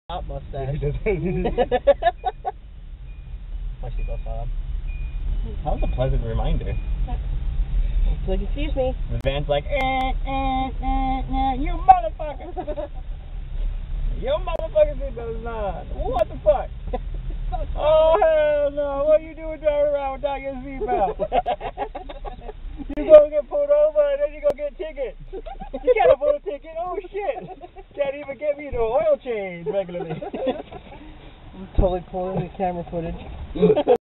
Hot mustache. My seatbelt's on. That was a pleasant reminder. It's like, excuse me. The van's like, you motherfucker! Your motherfucking seatbelt is on. What the fuck? Oh, hell no. What are you doing driving around without your seatbelt? You gonna get pulled over and then you gonna get a ticket. You can't afford a ticket. Oh, shit. Can't even get me the oil change regularly. I'm totally pulling the camera footage.